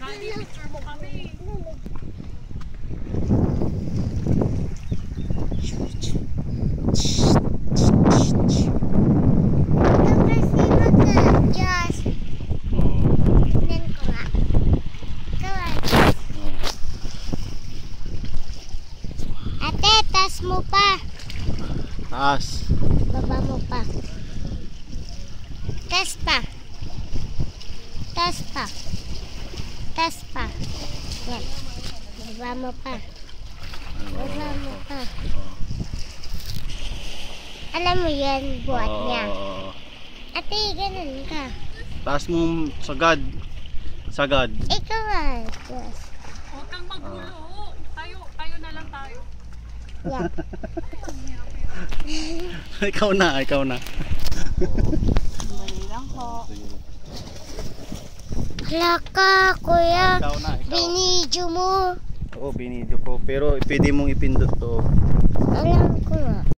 Daddy, picture mo kami. Ate, taas mo pa. Taas. Baba mo pa. Taas pa. Taas pa. Taas pa. Yan. Baba mo pa. Baba mo pa. Alam mo yan, buhat niya. Ate, ganun ka. Taas mo sagad. Sagad. Ikaw ah. Yes. Huwag kang magulo. Tayo na lang tayo. Yan. Ikaw na, ikaw na. Dali lang po. Hala ka, kuya. Ikaw na, ikaw. Binidyo mo. Oo, binidyo ko. Pero pwede mong ipindot to. Alam ko nga.